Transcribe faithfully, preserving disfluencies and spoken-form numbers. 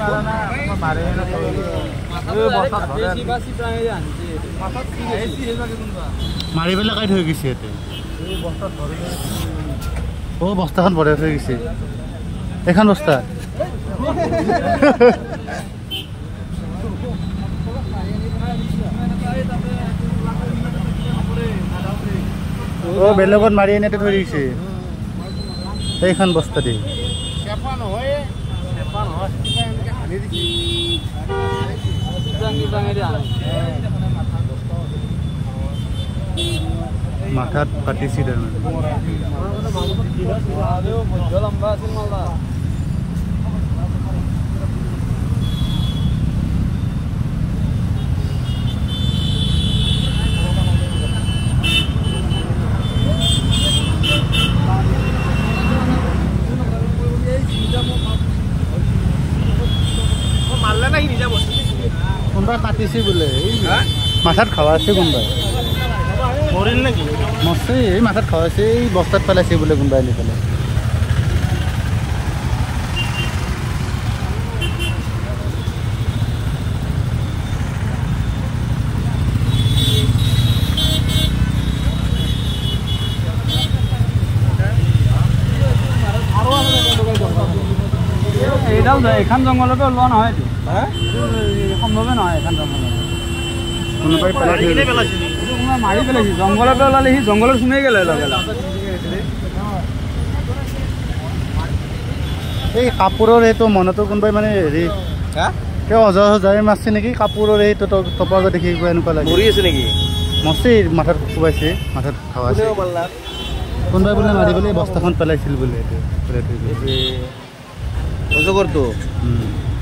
মাৰি পেলাই কাই থৈ গৈছে ইয়াতে অ বস্তাখন ভৰাই থৈ গৈছে এখন বস্তা অ বেলেগত মাৰি এনেতে থৈ দিছে এইখন বস্তা দি মাথাত পাতিছি কোনবাই কাটিছে বোলে মাথাত খাওয়াছে কোনবাই মৰিল নেকি মৰছে এই মাথাত খাওয়াছে এই বস্তাত পেলাইছে বোলে কোনবাই আনি পেলাই এইডাল এখন জংঘলৰ পৰা ওলোৱা নহয় সম্ভৱে নহয় এখন জংঘলৰ কোনোবাই মাৰি পেলাইছে জংঘলৰ পৰা ওলালে সি জংঘলত সোমাই গ'লে এই কাপোৰৰ এইটো মনতো কোনোবাই মানে হেৰি কিয় অজা সজাই মাৰছে নেকি কাপোৰৰ এইটো টপা দেখি এনেকুৱা লাগে মৰি আছে নেকি মৰছে মাথাত কোবাইছে মাথাত খাৱাইছে কোনোবাই বোলে মাৰি পেলাই বস্তাখন পেলাইছিল বোলে এইটো অজগৰটো